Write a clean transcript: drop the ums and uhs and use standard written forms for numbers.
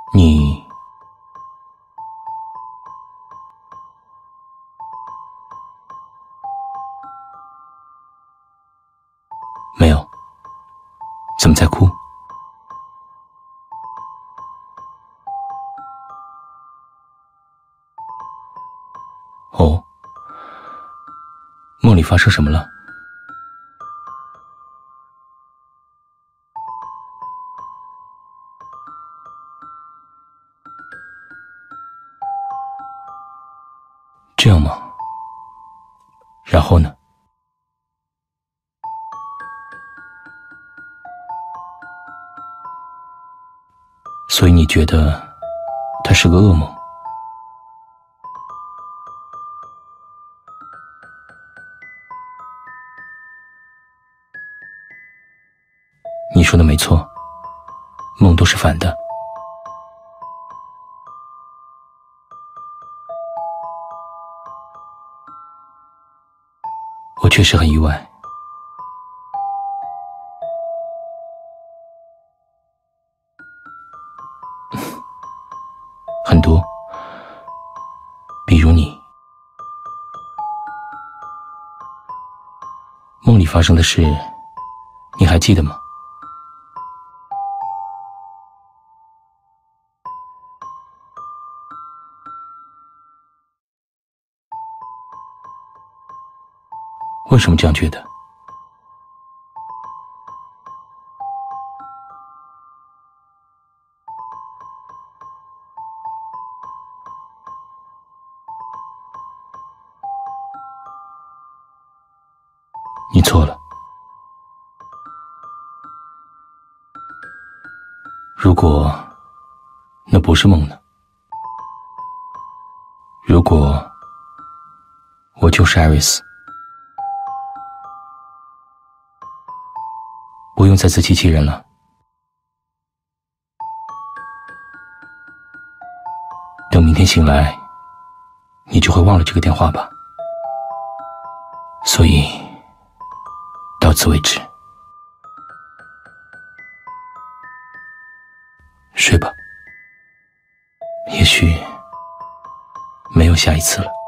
你没有？怎么在哭？哦，梦里发生什么了？这样吗？然后呢？所以你觉得它是个噩梦？你说的没错，梦都是反的。我确实很意外。很多，比如你。梦里发生的事，你还记得吗？为什么这样觉得？你错了。如果那不是梦呢？如果我就是艾瑞斯，不用再自欺欺人了。等明天醒来，你就会忘了这个电话吧。所以，到此为止。睡吧，也许没有下一次了。